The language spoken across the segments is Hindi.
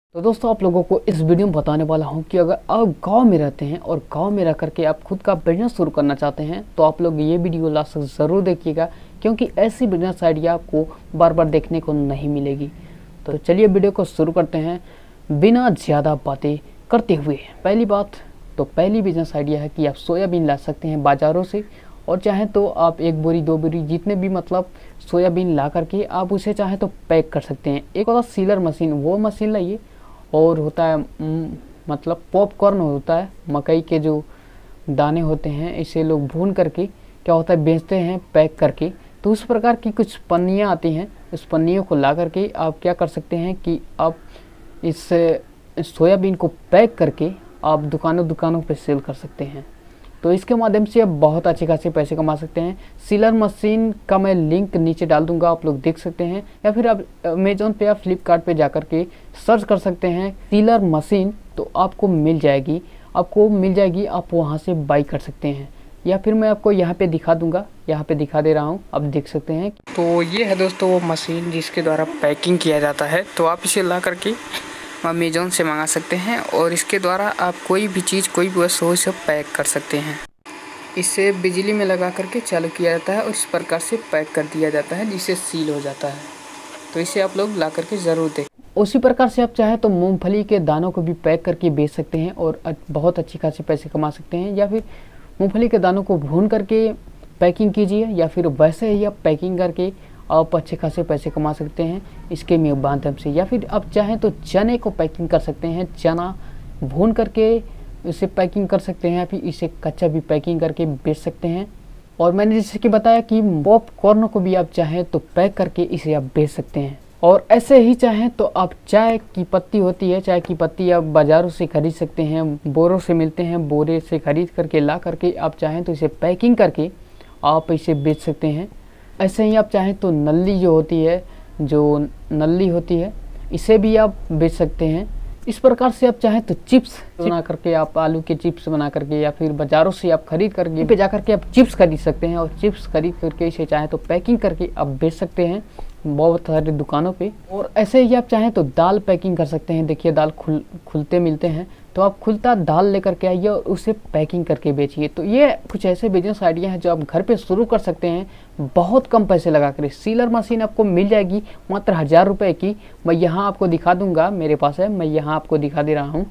तो दोस्तों आप लोगों को इस वीडियो में बताने वाला हूं कि अगर आप गांव में रहते हैं और गांव में रह करके आप खुद का बिजनेस शुरू करना चाहते हैं तो आप लोग ये वीडियो लास्ट तक ज़रूर देखिएगा, क्योंकि ऐसी बिजनेस आइडिया आपको बार बार देखने को नहीं मिलेगी। तो चलिए वीडियो को शुरू करते हैं बिना ज़्यादा बातें करते हुए। पहली बिजनेस आइडिया है कि आप सोयाबीन ला सकते हैं बाज़ारों से, और चाहें तो आप 1 बोरी 2 बोरी जितने भी सोयाबीन ला करके आप उसे चाहें तो पैक कर सकते हैं। एक होता सीलर मशीन, वो मशीन लाइए, और होता है पॉपकॉर्न होता है, मकई के जो दाने होते हैं, इसे लोग भून करके क्या होता है बेचते हैं पैक करके। तो उस प्रकार की कुछ पन्नियाँ आती हैं, उस पन्नियों को ला करके आप क्या कर सकते हैं कि आप इस सोयाबीन को पैक करके आप दुकानों पे सेल कर सकते हैं। तो इसके माध्यम से आप बहुत अच्छे खासे पैसे कमा सकते हैं। सीलर मशीन का मैं लिंक नीचे डाल दूंगा, आप लोग देख सकते हैं, या फिर आप अमेजोन पे या फ्लिपकार्ट पे जाकर के सर्च कर सकते हैं सीलर मशीन, तो आपको मिल जाएगी, आप वहां से बाई कर सकते हैं। या फिर मैं आपको यहाँ पे दिखा दूंगा, यहाँ पे दिखा दे रहा हूँ, आप देख सकते हैं। तो ये है दोस्तों वो मशीन जिसके द्वारा पैकिंग किया जाता है। तो आप इसे ला करके अमेजोन से मंगा सकते हैं, और इसके द्वारा आप कोई भी चीज़, कोई भी वस्तु हो इसे पैक कर सकते हैं। इसे बिजली में लगा करके चालू किया जाता है और इस प्रकार से पैक कर दिया जाता है, जिससे सील हो जाता है। तो इसे आप लोग ला करके ज़रूर देखें। उसी प्रकार से आप चाहें तो मूंगफली के दानों को भी पैक करके बेच सकते हैं और बहुत अच्छी खासी पैसे कमा सकते हैं। या फिर मूंगफली के दानों को भून करके पैकिंग कीजिए, या फिर वैसे ही आप पैकिंग करके आप अच्छे खासे पैसे कमा सकते हैं इसके माध्यम से। या फिर आप चाहें तो चने को पैकिंग कर सकते हैं, चना भून करके इसे पैकिंग कर सकते हैं, या फिर इसे कच्चा भी पैकिंग करके बेच सकते हैं। और मैंने जैसे कि बताया कि पॉपकॉर्न को भी आप चाहें तो पैक करके इसे आप बेच सकते हैं। और ऐसे ही चाहें तो आप चाय की पत्ती होती है, चाय की पत्ती आप बाज़ारों से खरीद सकते हैं, बोरों से मिलते हैं, बोरे से खरीद करके ला करके आप चाहें तो इसे पैकिंग करके आप इसे बेच सकते हैं। ऐसे ही आप चाहें तो नल्ली होती है, इसे भी आप बेच सकते हैं। इस प्रकार से आप चाहें तो चिप्स बना करके, आप आलू के चिप्स बना करके, या फिर बाज़ारों से आप खरीद करके पे जा करके आप चिप्स खरीद सकते हैं, और चिप्स खरीद करके इसे चाहें तो पैकिंग करके आप बेच सकते हैं बहुत सारी दुकानों पे। और ऐसे ही आप चाहें तो दाल पैकिंग कर सकते हैं। देखिए दाल खुलते मिलते हैं, तो आप खुलता दाल लेकर के आइए और उसे पैकिंग करके बेचिए। तो ये कुछ ऐसे बिजनेस आइडिया हैं जो आप घर पे शुरू कर सकते हैं बहुत कम पैसे लगा कर। सीलर मशीन आपको मिल जाएगी मात्र 1000 रुपये की। मैं यहाँ आपको दिखा दूंगा, मेरे पास है, मैं यहाँ आपको दिखा दे रहा हूँ।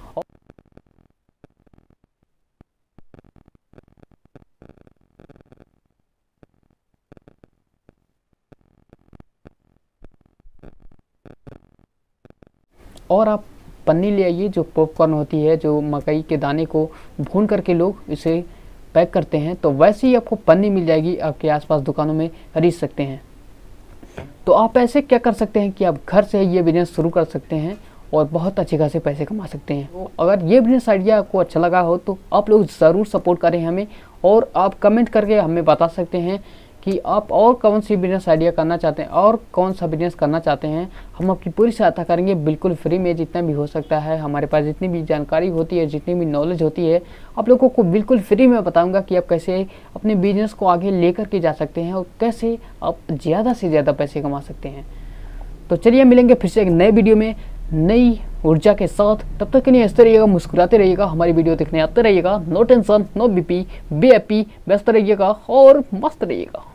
और आप पन्नी ले आइए, जो पॉपकॉर्न होती है, जो मकई के दाने को भून करके लोग इसे पैक करते हैं, तो वैसे ही आपको पन्नी मिल जाएगी, आपके आसपास दुकानों में खरीद सकते हैं। तो आप ऐसे क्या कर सकते हैं कि आप घर से ये बिजनेस शुरू कर सकते हैं और बहुत अच्छे खासे पैसे कमा सकते हैं। तो अगर ये बिजनेस आइडिया आपको अच्छा लगा हो तो आप लोग ज़रूर सपोर्ट करें हमें, और आप कमेंट करके हमें बता सकते हैं कि आप और कौन सी बिजनेस आइडिया करना चाहते हैं और कौन सा बिजनेस करना चाहते हैं। हम आपकी पूरी सहायता करेंगे, बिल्कुल फ्री में, जितना भी हो सकता है। हमारे पास जितनी भी जानकारी होती है, जितनी भी नॉलेज होती है, आप लोगों को बिल्कुल फ्री में बताऊंगा कि आप कैसे अपने बिजनेस को आगे लेकर के जा सकते हैं और कैसे आप ज़्यादा से ज़्यादा पैसे कमा सकते हैं। तो चलिए मिलेंगे फिर से एक नए वीडियो में नई ऊर्जा के साथ। तब तक के लिए हंसते रहिएगा, मुस्कुराते रहिएगा, हमारी वीडियो देखने आते रहिएगा। No tension, no BP, be happy, व्यस्त रहिएगा और मस्त रहिएगा।